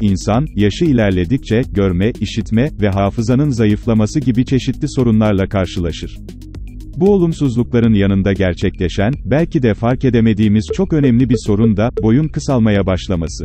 İnsan, yaşı ilerledikçe, görme, işitme ve hafızanın zayıflaması gibi çeşitli sorunlarla karşılaşır. Bu olumsuzlukların yanında gerçekleşen, belki de fark edemediğimiz çok önemli bir sorun da, boyun kısalmaya başlaması.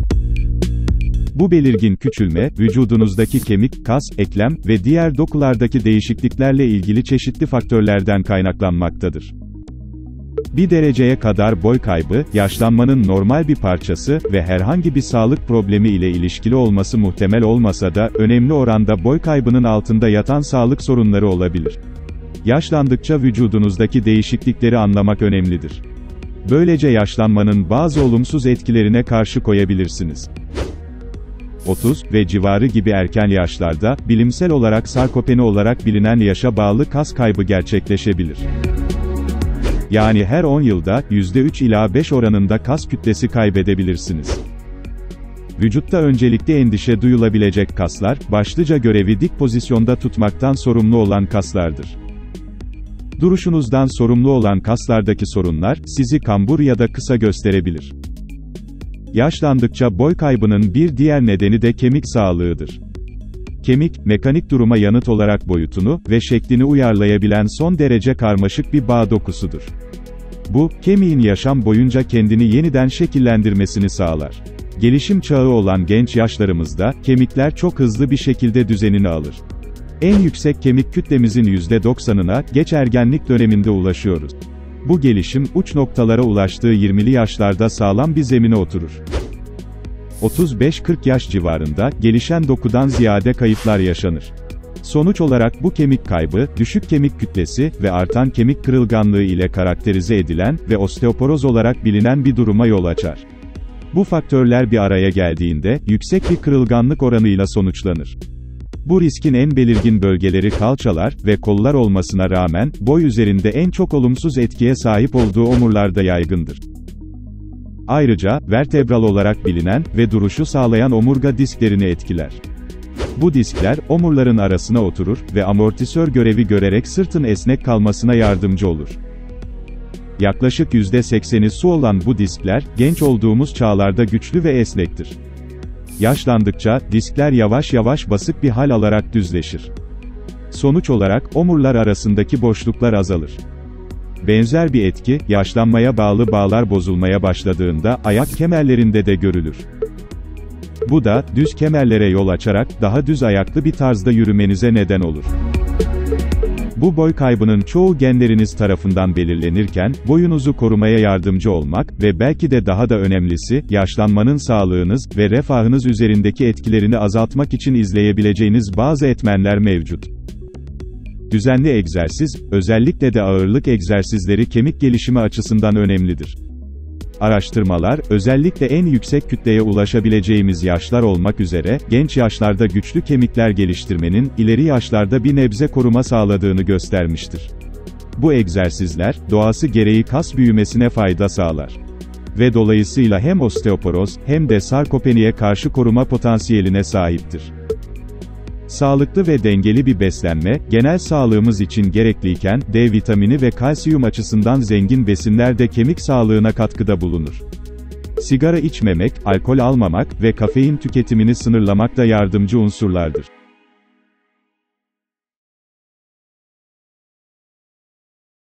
Bu belirgin küçülme, vücudunuzdaki kemik, kas, eklem ve diğer dokulardaki değişikliklerle ilgili çeşitli faktörlerden kaynaklanmaktadır. Bir dereceye kadar boy kaybı, yaşlanmanın normal bir parçası ve herhangi bir sağlık problemi ile ilişkili olması muhtemel olmasa da, önemli oranda boy kaybının altında yatan sağlık sorunları olabilir. Yaşlandıkça vücudunuzdaki değişiklikleri anlamak önemlidir. Böylece yaşlanmanın bazı olumsuz etkilerine karşı koyabilirsiniz. 30 ve civarı gibi erken yaşlarda, bilimsel olarak sarkopeni olarak bilinen yaşa bağlı kas kaybı gerçekleşebilir. Yani her 10 yılda, %3 ila 5 oranında kas kütlesi kaybedebilirsiniz. Vücutta öncelikle endişe duyulabilecek kaslar, başlıca görevi dik pozisyonda tutmaktan sorumlu olan kaslardır. Duruşunuzdan sorumlu olan kaslardaki sorunlar, sizi kambur ya da kısa gösterebilir. Yaşlandıkça boy kaybının bir diğer nedeni de kemik sağlığıdır. Kemik, mekanik duruma yanıt olarak boyutunu ve şeklini uyarlayabilen son derece karmaşık bir bağ dokusudur. Bu, kemiğin yaşam boyunca kendini yeniden şekillendirmesini sağlar. Gelişim çağı olan genç yaşlarımızda, kemikler çok hızlı bir şekilde düzenini alır. En yüksek kemik kütlemizin %90'ına, geç ergenlik döneminde ulaşıyoruz. Bu gelişim, uç noktalara ulaştığı 20'li yaşlarda sağlam bir zemine oturur. 35-40 yaş civarında, gelişen dokudan ziyade kayıplar yaşanır. Sonuç olarak bu kemik kaybı, düşük kemik kütlesi ve artan kemik kırılganlığı ile karakterize edilen ve osteoporoz olarak bilinen bir duruma yol açar. Bu faktörler bir araya geldiğinde, yüksek bir kırılganlık oranıyla sonuçlanır. Bu riskin en belirgin bölgeleri kalçalar ve kollar olmasına rağmen, boy üzerinde en çok olumsuz etkiye sahip olduğu omurlarda yaygındır. Ayrıca, vertebral olarak bilinen ve duruşu sağlayan omurga disklerini etkiler. Bu diskler, omurların arasına oturur ve amortisör görevi görerek sırtın esnek kalmasına yardımcı olur. Yaklaşık %80'i su olan bu diskler, genç olduğumuz çağlarda güçlü ve esnektir. Yaşlandıkça, diskler yavaş yavaş basık bir hal alarak düzleşir. Sonuç olarak, omurlar arasındaki boşluklar azalır. Benzer bir etki, yaşlanmaya bağlı bağlar bozulmaya başladığında, ayak kemerlerinde de görülür. Bu da, düz kemerlere yol açarak, daha düz ayaklı bir tarzda yürümenize neden olur. Bu boy kaybının çoğu genleriniz tarafından belirlenirken, boyunuzu korumaya yardımcı olmak ve belki de daha da önemlisi, yaşlanmanın sağlığınız ve refahınız üzerindeki etkilerini azaltmak için izleyebileceğiniz bazı etmenler mevcut. Düzenli egzersiz, özellikle de ağırlık egzersizleri kemik gelişimi açısından önemlidir. Araştırmalar, özellikle en yüksek kütleye ulaşabileceğimiz yaşlar olmak üzere, genç yaşlarda güçlü kemikler geliştirmenin, ileri yaşlarda bir nebze koruma sağladığını göstermiştir. Bu egzersizler, doğası gereği kas büyümesine fayda sağlar. Ve dolayısıyla hem osteoporoz, hem de sarkopeniye karşı koruma potansiyeline sahiptir. Sağlıklı ve dengeli bir beslenme, genel sağlığımız için gerekliyken, D vitamini ve kalsiyum açısından zengin besinler de kemik sağlığına katkıda bulunur. Sigara içmemek, alkol almamak ve kafein tüketimini sınırlamak da yardımcı unsurlardır.